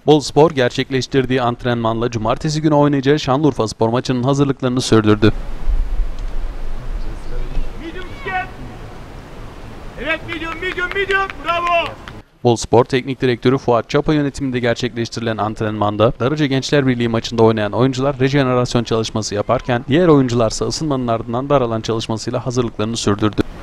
Boluspor gerçekleştirdiği antrenmanla cumartesi günü oynayacağı Şanlıurfaspor maçının hazırlıklarını sürdürdü. Medium step. Evet, medium, bravo. Boluspor Teknik Direktörü Fuat Çapa yönetiminde gerçekleştirilen antrenmanda Darıca Gençler Birliği maçında oynayan oyuncular rejenerasyon çalışması yaparken diğer oyuncularsa ısınmanın ardından dar alan çalışmasıyla hazırlıklarını sürdürdü.